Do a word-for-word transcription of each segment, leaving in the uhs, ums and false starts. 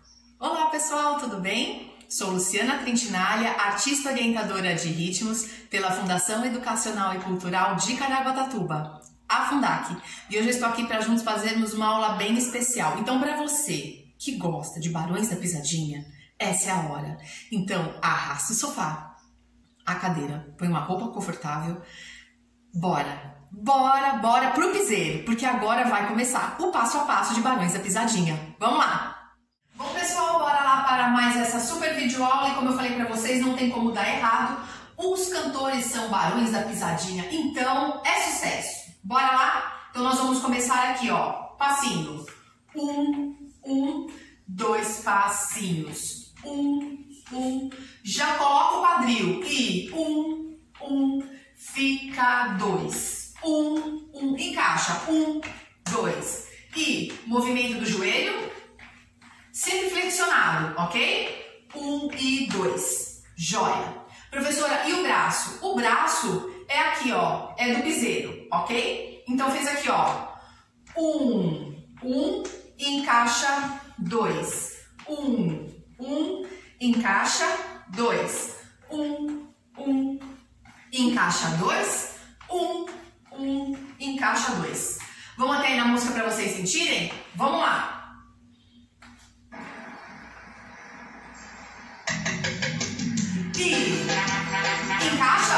Olá pessoal, tudo bem? Sou Luciana Trentinaglia, artista orientadora de ritmos pela Fundação Educacional e Cultural de Caraguatatuba, a Fundac. E hoje eu estou aqui para juntos fazermos uma aula bem especial. Então, para você que gosta de Barões da Pisadinha, essa é a hora. Então, arrasta o sofá, a cadeira, põe uma roupa confortável. Bora, bora, bora pro piseiro, porque agora vai começar o passo a passo de Barões da Pisadinha. Vamos lá! Bom pessoal, bora lá para mais essa super videoaula e como eu falei para vocês, não tem como dar errado. Os cantores são Barões da Pisadinha, então é sucesso. Bora lá? Então nós vamos começar aqui, ó, passinho. Um, um, dois passinhos. Um, um, já coloca o quadril e um, um, fica dois. Um, um, encaixa. Um, dois. E movimento do joelho. Sempre flexionado, ok? Um e dois. Joia. Professora, e o braço? O braço é aqui, ó. É do piseiro, ok? Então fez aqui, ó. Um, um, encaixa, dois. Um, um, encaixa, dois. Um, um, encaixa, dois. Um, um, encaixa, dois. Vamos até aí na música para vocês sentirem? Vamos lá. E encaixa.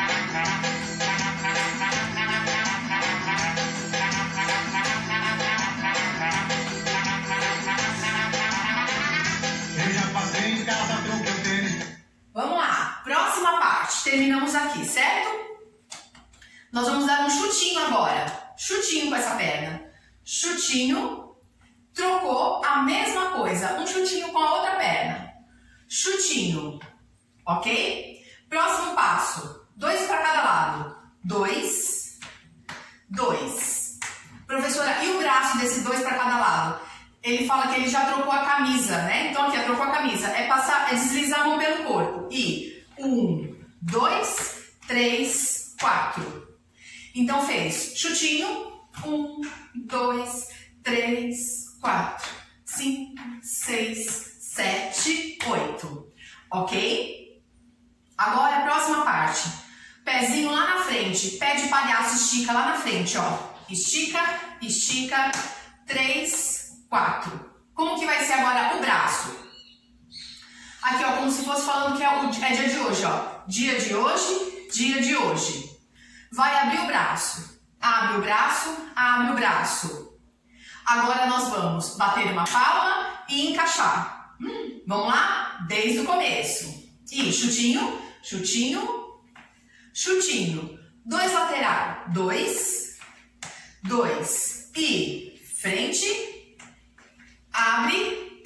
Eu já passei em casa, troquei o tênis. Vamos lá, próxima parte. Terminamos aqui, certo? Nós vamos dar um chutinho agora. Chutinho com essa perna. Chutinho. Trocou a mesma coisa. Um chutinho com a outra perna. Chutinho. Ok? Próximo passo. Dois para cada lado. Dois. Dois. Professora, e o braço desse dois para cada lado? Ele fala que ele já trocou a camisa, né? Então aqui, ó, trocou a camisa. É passar, é deslizar a mão pelo corpo. E um, dois, três, quatro. Então fez chutinho. Um, dois, três, quatro, cinco, seis, sete, oito. Ok? Agora a próxima parte. Pezinho lá na frente. Pé de palhaço, estica lá na frente, ó. Estica, estica. Três, quatro. Como que vai ser agora o braço? Aqui, ó, como se fosse falando que é, o, é dia de hoje, ó. Dia de hoje, dia de hoje. Vai abrir o braço. Abre o braço, abre o braço. Agora nós vamos bater uma palma e encaixar. Hum, vamos lá? Desde o começo. E chutinho, chutinho, chutinho. Dois lateral. Dois, dois. E frente, abre.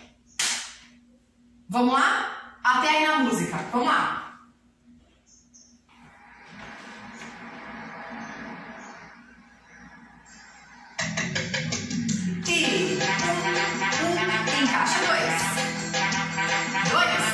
Vamos lá? Até aí na música. Vamos lá. E um, um, encaixa dois. Dois.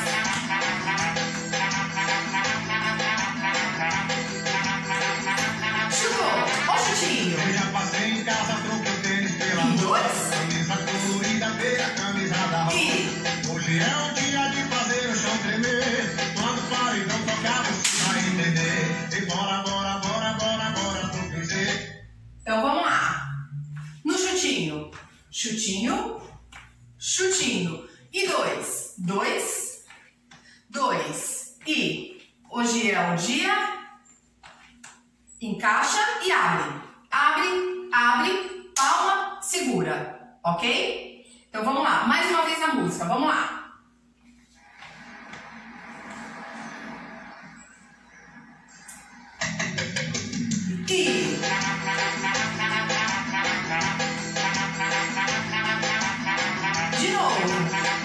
Eu já passei em casa, troquei o tênis pela dois. Camisa colorida, veio a camisa da roça. E hoje é o dia de fazer o chão tremer. Quando o paredão tocar, você vai entender. E bora, bora, bora, bora, bora pro piseiro. então vamos lá. No chutinho. Chutinho. Chutinho. E dois. Dois. Dois. E hoje é o dia. Encaixa e abre. Abre, abre, palma, segura. Ok? Então vamos lá. Mais uma vez na música. Vamos lá. E de novo.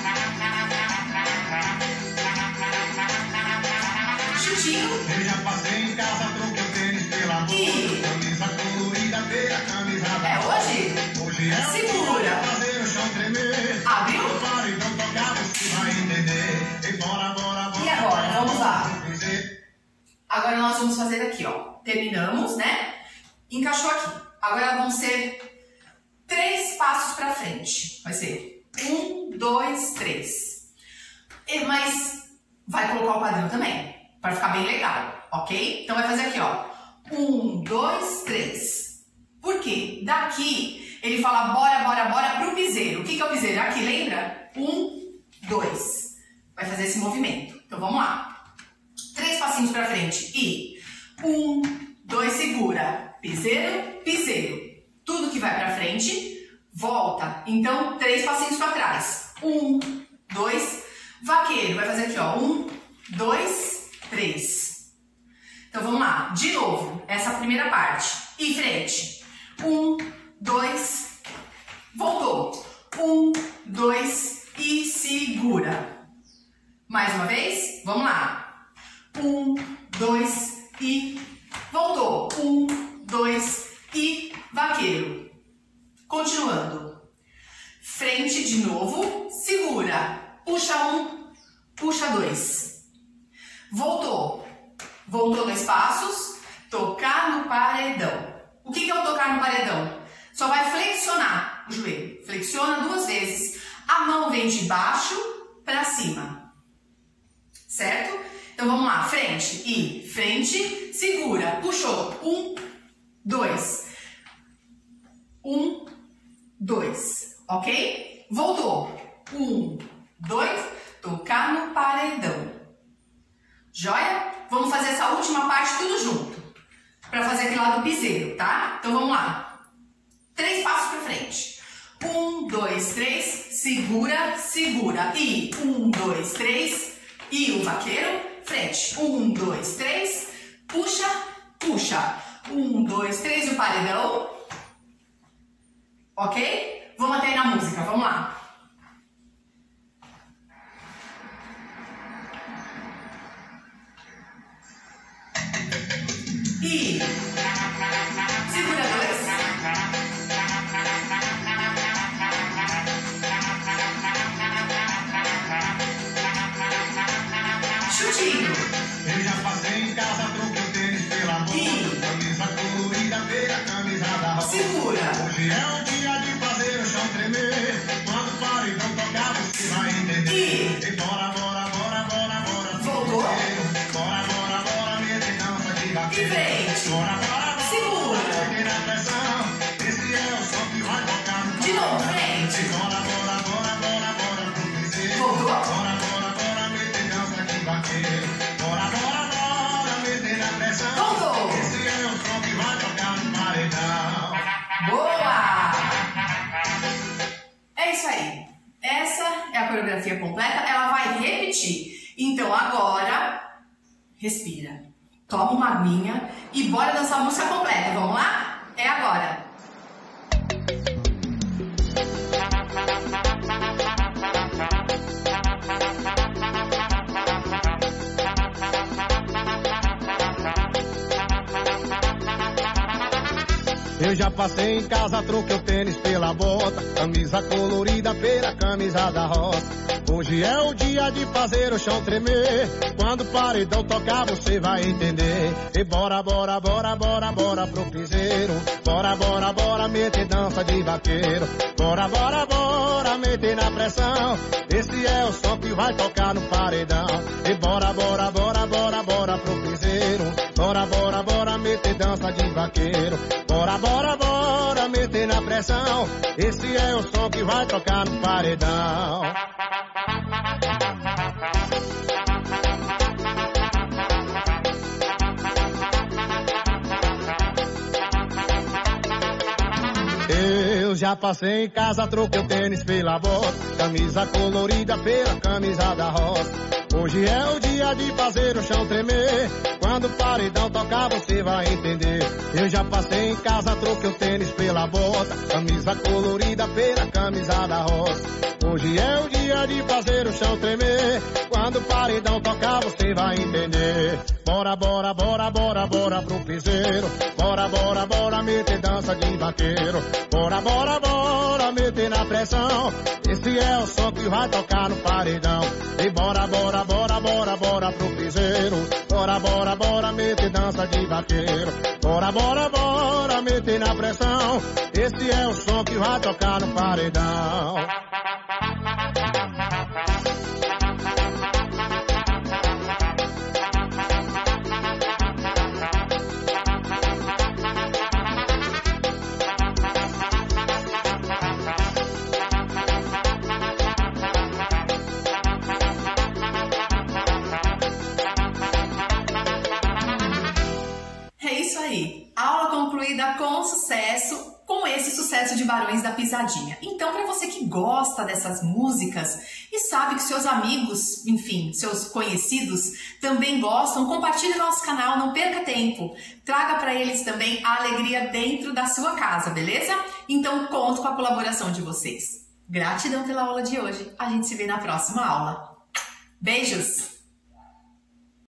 Chutinho. Eu já passei em casa, troquei o tênis pela E camisa colorida, veio a camisa da é roça. hoje. Hoje é o Segura. dia de fazer o chão tremer. Abriu. Quando o paredão tocar, você vai entender. E bora, bora, bora. E agora? Vamos lá. pro piseiro. Agora nós vamos fazer aqui, ó. Terminamos, né? Encaixou aqui. Agora vão ser três passos pra frente. Vai ser um, dois, três. E, mas vai colocar o quadril também, para ficar bem legal, ok? Então vai fazer aqui, ó. Um, dois, três. Por quê? Daqui ele fala bora, bora, bora pro piseiro. O que que é o piseiro? Aqui, lembra? Um, dois. Vai fazer esse movimento. Então vamos lá. Três passinhos para frente e um, dois, segura. Piseiro, piseiro. Tudo que vai para frente, volta. Então, três passinhos para trás. Um, dois, vaqueiro. Vai fazer aqui, ó. Um, dois, três. Então, vamos lá. De novo, essa primeira parte. E frente. Um, dois, voltou. Um, dois e segura. Mais uma vez, vamos lá. Um, dois e voltou. Um, dois e vaqueiro. Continuando. Frente de novo, segura. Puxa um, puxa dois. Voltou. Voltou dois passos. Tocar no paredão. O que que é o tocar no paredão? Só vai flexionar o joelho. Flexiona duas vezes. A mão vem de baixo para cima. Certo? Então vamos lá. Frente e frente. Segura. Puxou. Um, dois. Um, dois. Ok? Voltou. Um, dois. Tocar no paredão. Joia? Vamos fazer essa última parte tudo junto. Para fazer aquele lado piseiro, tá? Então vamos lá. Três passos para frente. Um, dois, três. Segura, segura. E um, dois, três. E o vaqueiro. Frente. Um, dois, três. Puxa, puxa. Um, dois, três. E o paredão. Ok? Vamos até aí na música. Vamos lá. E segura dois. Chutinho. Eu já passei em casa, troquei o tênis pela boca. E camisa colorida, feira, camisa da roça. segura. Hoje é o dia de fazer o chão tremer. Quando o paredão tocar, você vai entender. E bora, bora, bora, bora, bora. Voltou. Bora, bora, bora, mete dança de E vaqueiro. frente. Bora, bora, bora. Segura. Peguei na pressão. Esse é o som que vai tocar no De novo, paredão. frente. E bora, bora, bora, bora, bora pro piseiro. Voltou. Bora, bora, bora, mete dança de vaqueiro. Bora, bora, bora, mete na pressão. Voltou. Esse é o som que vai tocar no paredão. Boa! É isso aí. Essa é a coreografia completa. Ela vai repetir. Então agora, respira. Toma uma aguinha e bora dançar a música completa. Vamos lá? É agora. Eu já passei em casa, troquei o tênis pela bota. Camisa colorida pela camisa da roça. Hoje é o dia de fazer o chão tremer. Quando o paredão tocar, você vai entender. E bora, bora, bora, bora, bora pro piseiro. Bora, bora, bora, mete dança de vaqueiro. Bora, bora, bora, mete na pressão. Esse é o som que vai tocar no paredão. E bora, bora, bora, bora, bora pro piseiro. Bora, bora, bora, mete dança de vaqueiro. Bora, bora, bora, mete na pressão. Esse é o som que vai tocar no paredão. Eu já passei em casa, troquei o tênis pela bota. Camisa colorida pela camisa da roça. Hoje é o dia de fazer o chão tremer. Quando o paredão tocar, você vai entender. Eu já passei em casa, troquei o tênis pela bota. Camisa colorida pela camisa da roça. Hoje é o dia de fazer o chão tremer. Quando o paredão tocar, você vai entender. Bora, bora, bora, bora, bora pro piseiro. Bora, bora, bora, mete dança de vaqueiro. Bora, bora, bora, mete na pressão. Esse é o som que vai tocar no paredão. E bora, bora, bora, bora, bora pro piseiro. Bora, bora, bora, mete dança de vaqueiro. Bora, bora, bora, mete na pressão. Esse é o som que vai tocar no paredão. aí. Aula concluída com sucesso, com esse sucesso de Barões da Pisadinha. Então, para você que gosta dessas músicas e sabe que seus amigos, enfim, seus conhecidos também gostam, compartilhe nosso canal, não perca tempo. Traga para eles também a alegria dentro da sua casa, beleza? Então, conto com a colaboração de vocês. Gratidão pela aula de hoje. A gente se vê na próxima aula. Beijos!